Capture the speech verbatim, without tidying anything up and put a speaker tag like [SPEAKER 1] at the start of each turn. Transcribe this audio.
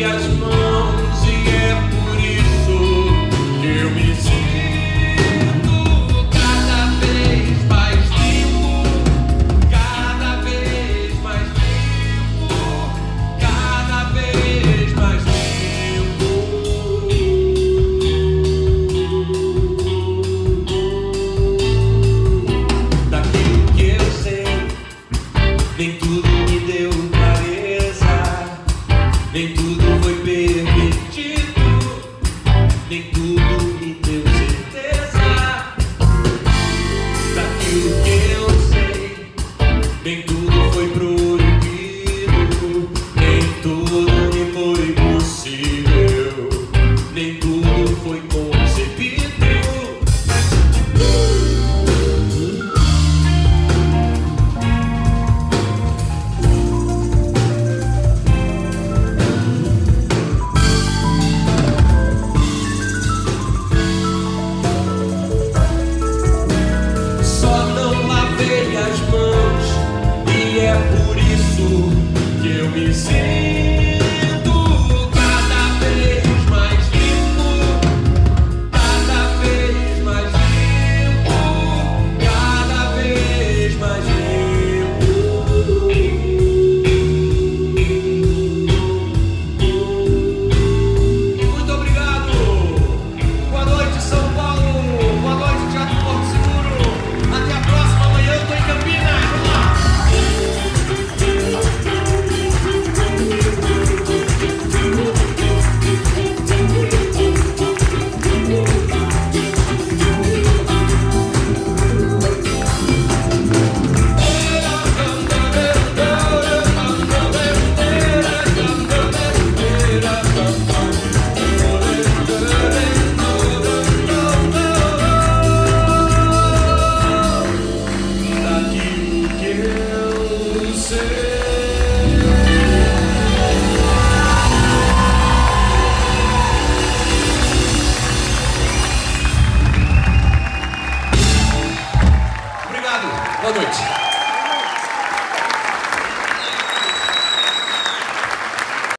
[SPEAKER 1] lavei as mãos e é por isso que eu me sinto cada vez mais limpo, cada vez mais limpo, cada vez mais limpo. Daquilo que eu sei, nem tudo me deu clareza, nem tudo foi permitido, nem tudo me deu certeza. Daquilo que eu sei, nem tudo foi proibido, nem tudo me foi possível, nem tudo foi concebido. Por isso que eu me sinto cada vez mais limpo, cada vez mais limpo, cada vez mais limpo. Muito obrigado. Boa noite, São Paulo. Boa noite, Teatro Porto Seguro. Até a próxima. Amanhã eu tô em Campinas. Vamos lá. Boa noite.